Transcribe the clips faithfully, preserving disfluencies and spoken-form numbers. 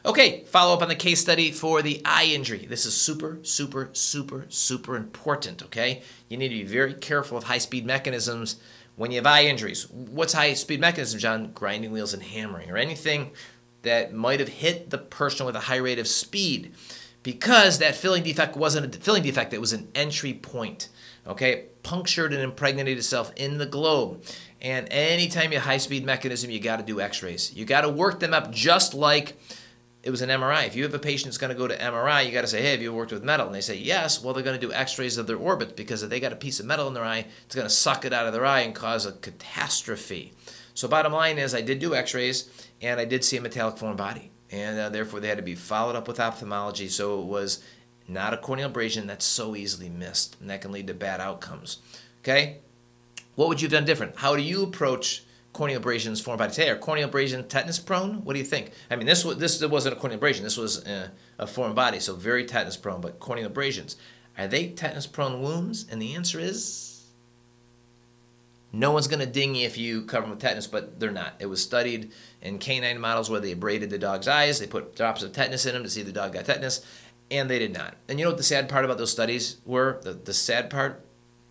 Okay, follow up on the case study for the eye injury. This is super, super, super, super important, okay? You need to be very careful of high-speed mechanisms when you have eye injuries. What's high-speed mechanism, John? Grinding wheels and hammering, or anything that might have hit the person with a high rate of speed, because that filling defect wasn't a filling defect, it was an entry point, okay? It punctured and impregnated itself in the globe. And anytime you have high-speed mechanism, you got to do x-rays. You got to work them up just like it was an M R I. If you have a patient that's going to go to M R I, you got to say, hey, have you worked with metal? And they say, yes. Well, they're going to do x-rays of their orbit, because if they got a piece of metal in their eye, it's going to suck it out of their eye and cause a catastrophe. So bottom line is I did do x-rays, and I did see a metallic foreign body. And uh, therefore, they had to be followed up with ophthalmology. So it was not a corneal abrasion that's so easily missed, and that can lead to bad outcomes. Okay? What would you have done different? How do you approach corneal abrasions, foreign body today? Are corneal abrasion tetanus prone? What do you think? I mean, this this wasn't a corneal abrasion. This was a, a foreign body, so very tetanus prone. But corneal abrasions, are they tetanus prone wounds? And the answer is no one's going to ding you if you cover them with tetanus, but they're not. It was studied in canine models where they abraded the dog's eyes. They put drops of tetanus in them to see if the dog got tetanus, and they did not. And you know what the sad part about those studies were? The, the sad part?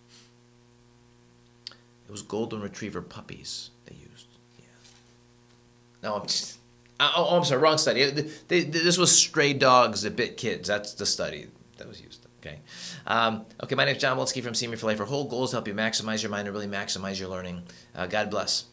It was golden retriever puppies they used. Yeah. No, I'm just, oh, oh, I'm sorry, wrong study. They, they, this was stray dogs that bit kids. That's the study that was used. Okay. Um, okay, my name is John Wolski from Senior for Life. Our whole goal is to help you maximize your mind and really maximize your learning. Uh, God bless.